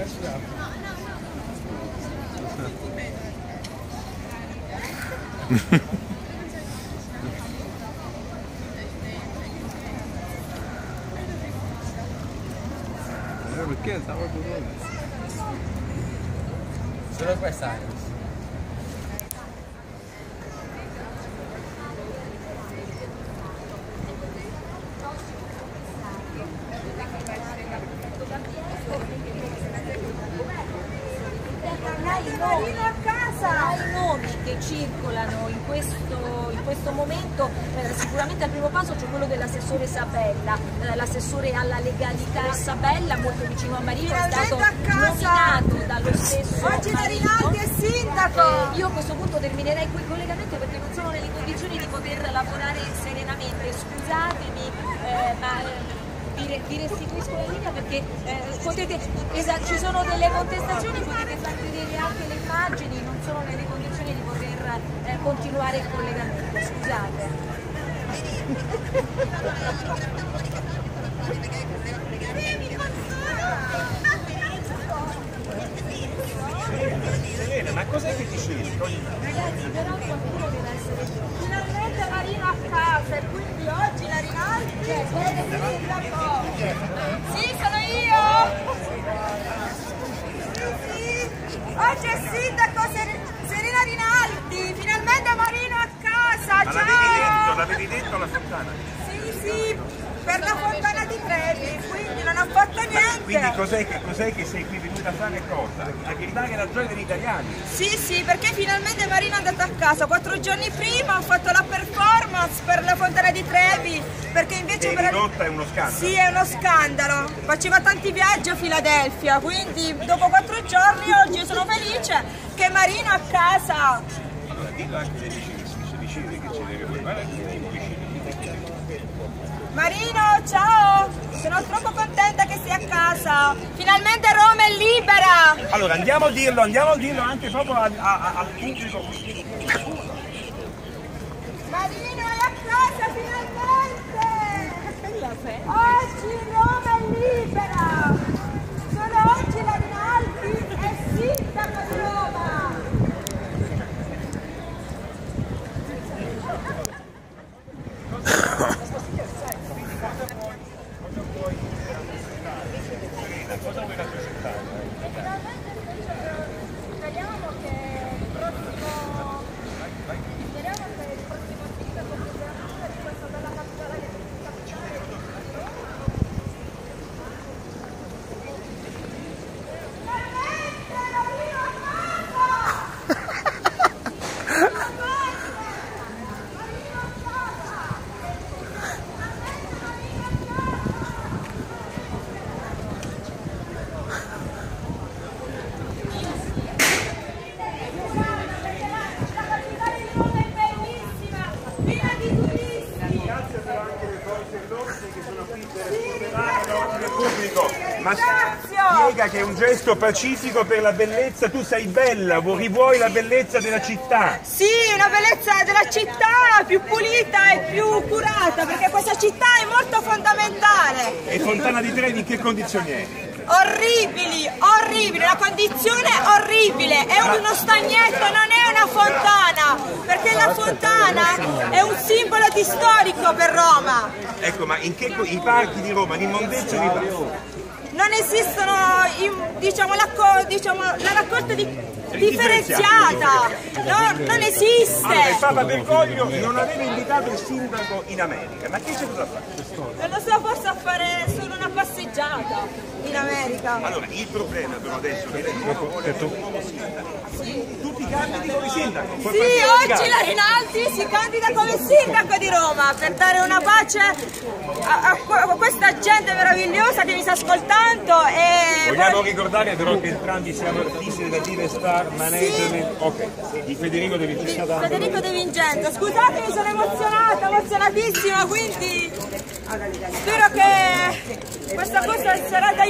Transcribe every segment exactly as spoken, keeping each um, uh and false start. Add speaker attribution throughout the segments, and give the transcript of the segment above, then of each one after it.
Speaker 1: Perché stavo duro?
Speaker 2: Solo questa.
Speaker 3: Marino a casa! I nomi che circolano in questo, in questo momento, eh, sicuramente al primo passo c'è quello dell'assessore Sabella, eh, l'assessore alla legalità Sabella, molto vicino a Marino, è stato nominato dallo stesso
Speaker 4: Oggi la Rinaldi è sindaco!
Speaker 3: Eh, io a questo punto terminerei qui il collegamento perché non sono nelle condizioni di poter lavorare serenamente, scusatemi, eh, ma... Eh, vi restituisco la linea perché eh, potete, ci sono delle contestazioni, potete far vedere anche le immagini, non sono nelle condizioni di poter eh, continuare il collegamento, scusate.
Speaker 1: Serena, ma cos'è che ti scegli?
Speaker 3: Ragazzi, però qualcuno deve essere qui.
Speaker 4: Finalmente Marino a casa e quindi oggi la Rinaldi è sindaco. Sì, sono io! Sì, sì. Oggi è sindaco Ser Serena Rinaldi, finalmente Marino a casa,
Speaker 1: ma
Speaker 4: ciao!
Speaker 1: l'avevi detto, l'avevi detto alla Fontana?
Speaker 4: Sì, sì, per la Fontana di Trevi, quindi non ho fatto niente.
Speaker 1: Quindi cos'è che, cos'è che sei qui venuta a fare cosa? A gridare la gioia degli italiani?
Speaker 4: Sì, sì, perché finalmente Marino è andato a casa. Quattro giorni prima ho fatto la performance per la Fontana di Trevi, perché invece...
Speaker 1: E
Speaker 4: per...
Speaker 1: ridotta è uno scandalo.
Speaker 4: Sì, è uno scandalo. Faceva tanti viaggi a Filadelfia, quindi dopo quattro giorni oggi sono felice che Marino è a casa.
Speaker 1: Allora, dillo anche alle vicine, se vicine che ci deve guardare, vicini.
Speaker 4: Marino, ciao! Sono troppo contenta che sei a casa. Finalmente Roma è libera!
Speaker 1: Allora, andiamo a dirlo, andiamo a dirlo anche proprio a, a, al pubblico.
Speaker 4: Marino è a casa finalmente! Oggi Roma è libera! Solo oggi la Rinaldi è sindaco di Roma!
Speaker 1: Cosa vuoi rappresentare?
Speaker 4: Finalmente invece speriamo che il prossimo speriamo che il prossimo sindaco sia questa bella capitale che
Speaker 1: Ma spiega che è un gesto pacifico per la bellezza, tu sei bella, rivuoi la bellezza della città.
Speaker 4: Sì, una bellezza della città più pulita e più curata, perché questa città è molto fondamentale.
Speaker 1: E Fontana di Trevi in che condizioni è?
Speaker 4: Orribili, orribili, la condizione è orribile, è uno stagnetto, non è una fontana, perché la fontana è un simbolo di storico per Roma.
Speaker 1: Ecco, ma in che i parchi di Roma, l'immondezza di parchi?
Speaker 4: Non esistono, diciamo, la, diciamo, la raccolta di, differenziata, no, non esiste.
Speaker 1: Allora, il Papa Bergoglio non aveva invitato il sindaco in America, ma che c'è da fare?
Speaker 4: Non lo so, forse a fare solo una passeggiata in America.
Speaker 1: Allora, il problema però adesso è che l'uomo vuole un nuovo sindaco. Tutti candidi come sindaco.
Speaker 4: Sì, oggi la Rinaldi si candida come sindaco di Roma per dare una pace a, a, a questa gente meravigliosa che mi sta ascoltando. E
Speaker 1: vogliamo
Speaker 4: poi...
Speaker 1: ricordare però che entrambi siamo artisti della Dive Star Management, sì. Ok, di Federico De Vincenzo.
Speaker 4: Di Federico De Vincenzo, scusatemi, sono emozionata, emozionatissima, quindi spero che questa cosa sarà d'aiuto.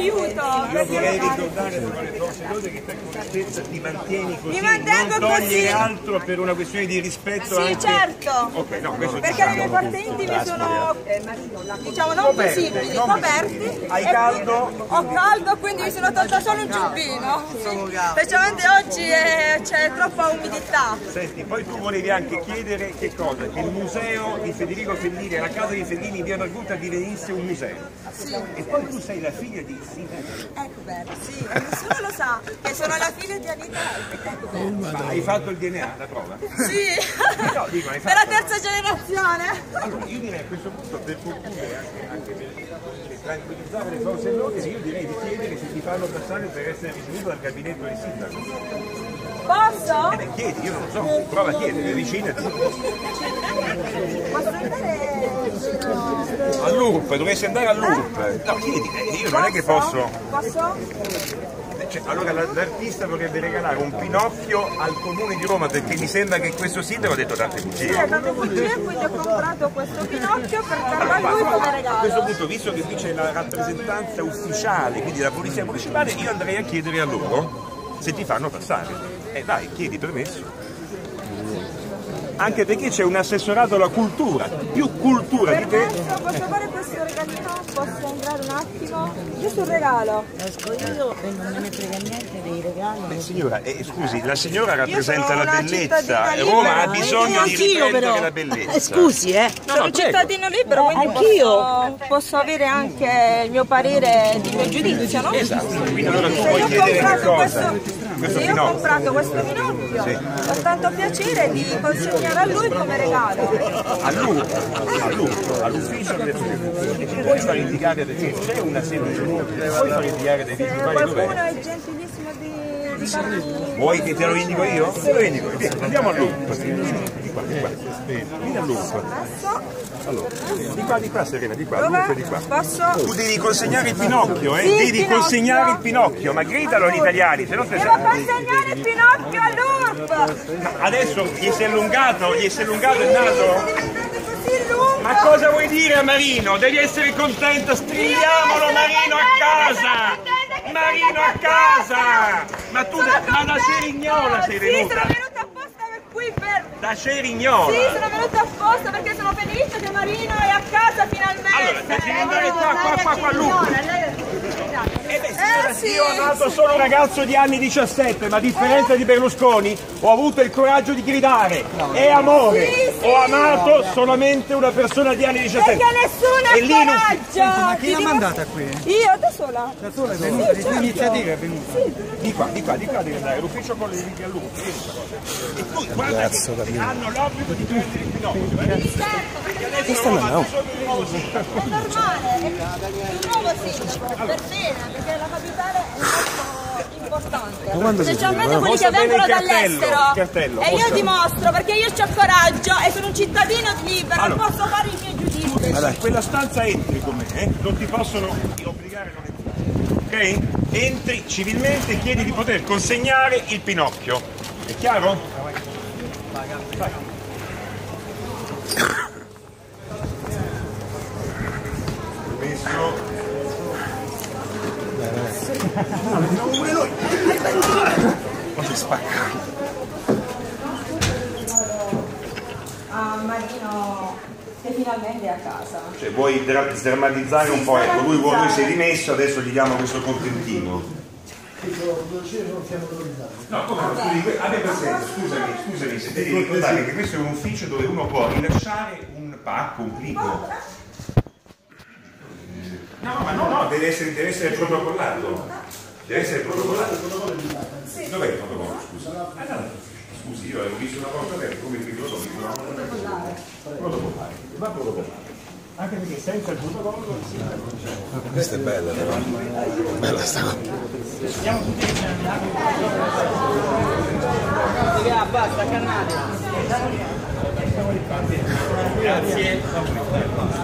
Speaker 4: aiuto.
Speaker 1: Io vorrei ricordare alle forze dell'ordine che per correttezza ti mantieni così,
Speaker 4: Mi mantengo
Speaker 1: non togliere
Speaker 4: così.
Speaker 1: altro per una questione di rispetto
Speaker 4: Sì,
Speaker 1: anche...
Speaker 4: certo.
Speaker 1: Ok, no, questo
Speaker 4: Perché le
Speaker 1: diciamo,
Speaker 4: mie parti intime sono, diciamo, non
Speaker 1: Coperte,
Speaker 4: visibili,
Speaker 1: non
Speaker 4: coperti.
Speaker 1: visibili. Hai
Speaker 4: E
Speaker 1: caldo?
Speaker 4: qui- Ho caldo, quindi mi sono tolta solo un giubbino. Sì. Specialmente oggi è- c'è troppa umidità.
Speaker 1: Senti, poi tu volevi anche chiedere che cosa? Che il museo di Federico Fellini e la casa di Fellini in via Margutta divenisse un museo.
Speaker 4: Sì.
Speaker 1: E poi tu sei la figlia di Silvia.
Speaker 4: Eccoberg, sì, e nessuno lo sa, che sono la figlia di Anita Eccoberg.
Speaker 1: Ma hai fatto il D N A, la prova?
Speaker 4: Sì,
Speaker 1: No, dico, hai
Speaker 4: per la
Speaker 1: fatto...
Speaker 4: terza generazione.
Speaker 1: Allora, io direi a questo punto, per concludere, anche, anche per tranquillizzare le forze dell'ordine, io direi di chiedere se ti fanno passare per essere ricevuto dal gabinetto del sindaco.
Speaker 4: Posso?
Speaker 1: Eh beh, chiedi, io non lo so, prova a chiedere, avvicinati.
Speaker 4: Posso andare
Speaker 1: All'U R P, dovresti andare all'U R P. No, chiedi, eh, io non è che posso...
Speaker 4: Posso?
Speaker 1: Cioè, allora la- l'artista vorrebbe regalare un Pinocchio al comune di Roma perché mi sembra che questo sindaco ha detto tante
Speaker 4: Sì,
Speaker 1: bugie.
Speaker 4: è tante bugie, quindi ho comprato questo Pinocchio per darlo
Speaker 1: Allora,
Speaker 4: a lui come
Speaker 1: a questo
Speaker 4: regalo.
Speaker 1: punto, visto che qui c'è la rappresentanza ufficiale, quindi la polizia municipale, io andrei a chiedere a loro se ti fanno passare. E vai, chiedi permesso. Anche perché c'è un assessorato alla cultura, più cultura di te.
Speaker 4: Permesso, posso fare questo regalino? Posso entrare un attimo? Giusto un regalo.
Speaker 2: Esco io e non me ne frega niente dei regali.
Speaker 1: Beh, signora, eh, scusi, la signora rappresenta
Speaker 4: sono
Speaker 1: la
Speaker 4: una
Speaker 1: bellezza,
Speaker 4: cittadina
Speaker 1: e Roma ha
Speaker 4: libera.
Speaker 1: bisogno
Speaker 2: Eh,
Speaker 1: di
Speaker 2: anch'io,
Speaker 1: riprendere
Speaker 2: però.
Speaker 1: la bellezza.
Speaker 2: Eh, scusi, eh.
Speaker 1: No,
Speaker 4: Sono
Speaker 1: no,
Speaker 4: un
Speaker 1: prego.
Speaker 4: cittadino libero, quindi
Speaker 2: Anch'io.
Speaker 4: posso, posso avere anche il mio parere, il mio giudizio, no?
Speaker 1: Esatto, quindi allora tu
Speaker 4: Se
Speaker 1: puoi
Speaker 4: io ho
Speaker 1: chiedere che
Speaker 4: comprato
Speaker 1: cosa?
Speaker 4: questo,
Speaker 1: Questo
Speaker 4: se io ho
Speaker 1: Pinocchio.
Speaker 4: comprato questo Pinocchio, ho tanto piacere di consegnare a lui come regalo.
Speaker 1: All'U, all'U, all'ufficio del puoi far indicare perché c'è una sede, puoi far indicare dei
Speaker 4: Se
Speaker 1: principali
Speaker 4: qualcuno
Speaker 1: dov'è?
Speaker 4: è gentilissimo di, di farmi...
Speaker 1: Vuoi che te lo indico io? Te lo indico, vieni, andiamo all'U. Vieni, di qua, di qua. Vieni all'U. Allora, di qua, di qua Serena, di qua, all'U, di qua.
Speaker 4: Posso?
Speaker 1: Tu devi consegnare il Pinocchio, eh?
Speaker 4: Sì,
Speaker 1: Devi
Speaker 4: Pinocchio.
Speaker 1: consegnare il Pinocchio, ma gridalo agli italiani, se no te
Speaker 4: Devo consegnare il Pinocchio all'U R P!
Speaker 1: adesso gli si è allungato, gli si è allungato il naso?
Speaker 4: Così lungo!
Speaker 1: Ma cosa vuoi dire a Marino? Devi essere contenta, stringiamolo Marino a casa! Marino a casa! Ma tu da, ma da Cerignola sei
Speaker 4: Sì, sono
Speaker 1: venuta?
Speaker 4: venuta apposta per qui per...
Speaker 1: Da Cerignola!
Speaker 4: Sì, sono venuta apposta perché sono felice che Marino è a casa finalmente!
Speaker 1: Allora, devi andare qua, qua, qua, qua, Luca! Eh beh, signora,
Speaker 4: Eh, sì,
Speaker 1: io ho amato
Speaker 4: sì.
Speaker 1: solo un ragazzo di anni diciassette, ma a differenza di Berlusconi ho avuto il coraggio di gridare è amore,
Speaker 4: Sì, sì.
Speaker 1: ho amato solamente una persona di anni diciassette.
Speaker 4: Perché nessuno ha
Speaker 1: E lì non-
Speaker 4: coraggio!
Speaker 5: Ma chi l'ha
Speaker 4: Ti dico-
Speaker 5: mandata qui?
Speaker 4: Io da sola!
Speaker 5: Da sola è venuta, di sua iniziativa è venuta.
Speaker 1: Di qua, di qua, di qua devi andare, l'ufficio con le righe a lungo, vieni questa cosa. E poi guarda che hanno l'obbligo di prendere il Pinocchio, eh?
Speaker 4: Sì, certo, perché adesso
Speaker 1: Roma ha bisogno di un nuovo
Speaker 4: è
Speaker 1: sindaco.
Speaker 4: normale, è un nuovo sindaco, per bene, perché la capitale è molto importante. Specialmente quelli che
Speaker 1: Mostra bene
Speaker 4: vengono
Speaker 1: il cartello,
Speaker 4: dall'estero.
Speaker 1: il cartello,
Speaker 4: E io
Speaker 1: mostra.
Speaker 4: dimostro, perché io ho coraggio e sono un cittadino libero,
Speaker 1: Allora.
Speaker 4: posso fare i miei giudizi.
Speaker 1: In quella stanza entri con me, eh? Non ti possono obbligare a non entrare. Ok? Entri civilmente e chiedi di poter consegnare il Pinocchio. È chiaro? Vai. Permesso. Ah, vediamo pure noi. Ma si spacca.
Speaker 4: A Marino che finalmente è a casa.
Speaker 1: Cioè, vuoi dra- sdrammatizzare un po', ecco, lui, lui si è dimesso, adesso gli diamo questo contentino. No, come no, scusi, abbia pazienza, scusami, scusami, se devi ricordare che questo è un ufficio dove uno può rilasciare un pacco, un plico. No, ma no, no, deve essere, deve essere protocollato. Deve essere protocollato. Dov'è il protocollo, scusa? Ah, no. Scusi, io avevo visto una volta aperta, come il microfono, ho visto una volta aperta. Protocollare, va protocollare. Anche perché senza il protocollo il sindaco non c'è.
Speaker 6: Questa è bella però, bella sta cosa.
Speaker 2: Basta, canale. Grazie.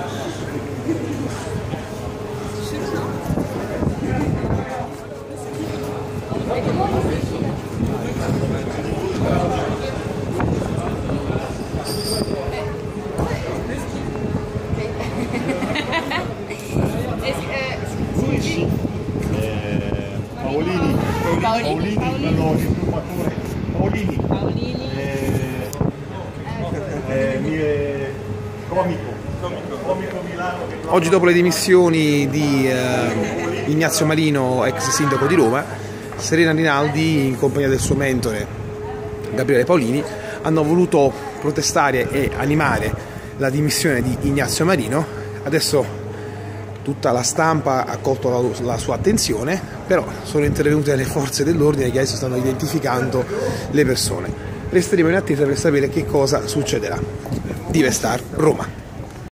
Speaker 7: Oggi, dopo le dimissioni di eh, Ignazio Marino, ex sindaco di Roma, Serena Rinaldi, in compagnia del suo mentore Gabriele Paolini, hanno voluto protestare e animare la dimissione di Ignazio Marino. Adesso tutta la stampa ha colto la, la sua attenzione, però sono intervenute le forze dell'ordine che adesso stanno identificando le persone. Resteremo in attesa per sapere che cosa succederà. Divestar, Roma.